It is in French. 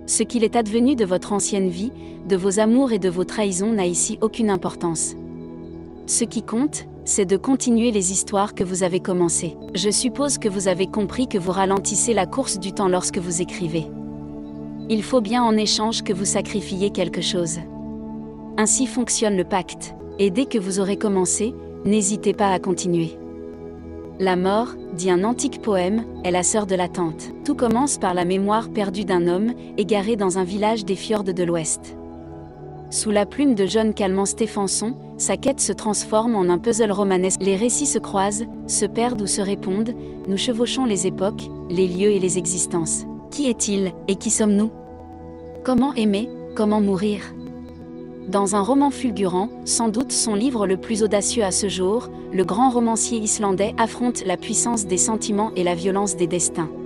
Ce qu'il est advenu de votre ancienne vie, de vos amours et de vos trahisons n'a ici aucune importance. Ce qui compte, c'est de continuer les histoires que vous avez commencées. Je suppose que vous avez compris que vous ralentissez la course du temps lorsque vous écrivez. Il faut bien en échange que vous sacrifiez quelque chose. Ainsi fonctionne le pacte, et dès que vous aurez commencé, n'hésitez pas à continuer. La mort, dit un antique poème, est la sœur de l'attente. Tout commence par la mémoire perdue d'un homme, égaré dans un village des fjords de l'Ouest. Sous la plume de John Calment Stéphenson, sa quête se transforme en un puzzle romanesque. Les récits se croisent, se perdent ou se répondent, nous chevauchons les époques, les lieux et les existences. Qui est-il, et qui sommes-nous? Comment aimer, comment mourir? Dans un roman fulgurant, sans doute son livre le plus audacieux à ce jour, le grand romancier islandais affronte la puissance des sentiments et la violence des destins.